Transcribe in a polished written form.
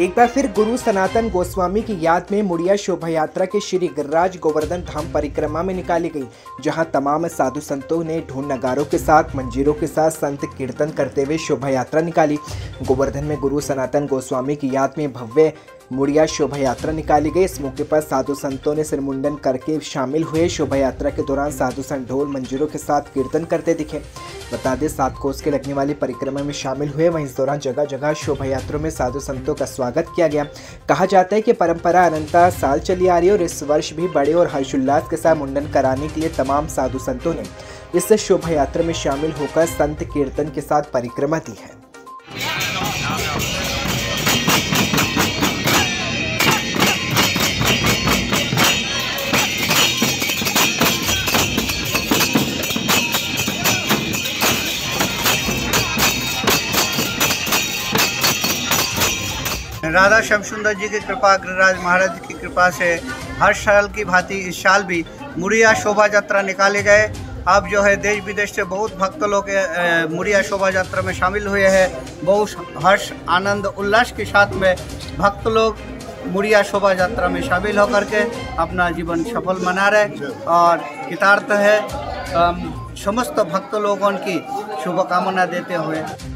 एक बार फिर गुरु सनातन गोस्वामी की याद में मुड़िया शोभा यात्रा के श्री गिरिराज गोवर्धन धाम परिक्रमा में निकाली गई, जहां तमाम साधु संतों ने ढोल नगारों के साथ मंजीरों के साथ संत कीर्तन करते हुए शोभा यात्रा निकाली। गोवर्धन में गुरु सनातन गोस्वामी की याद में भव्य मुड़िया शोभा यात्रा निकाली गई। इस मौके पर साधु संतों ने सिरमुंडन करके शामिल हुए। शोभा यात्रा के दौरान साधु संत ढोल मंजीरों के साथ कीर्तन करते दिखे। बता दें 7 कोस के लगने वाली परिक्रमा में शामिल हुए। वहीं इस दौरान जगह जगह शोभा यात्रा में साधु संतों का स्वागत किया गया। कहा जाता है कि परंपरा अनंता साल चली आ रही है और इस वर्ष भी बड़े और हर्षोल्लास के साथ मुंडन कराने के लिए तमाम साधु संतों ने इस शोभा यात्रा में शामिल होकर संत कीर्तन के साथ परिक्रमा दी है। राधा श्याम सुंदर जी की कृपा, गिरिराज महाराज की कृपा से हर साल की भांति इस साल भी मुड़िया शोभा यात्रा निकाले गए। अब जो है देश विदेश से बहुत भक्त लोग मुड़िया शोभा यात्रा में शामिल हुए हैं। बहुत हर्ष आनंद उल्लास के साथ में भक्त लोग मुड़िया शोभा यात्रा में शामिल होकर के अपना जीवन सफल मना रहे और कृतार्थ है। समस्त भक्त लोगों की शुभकामना देते हुए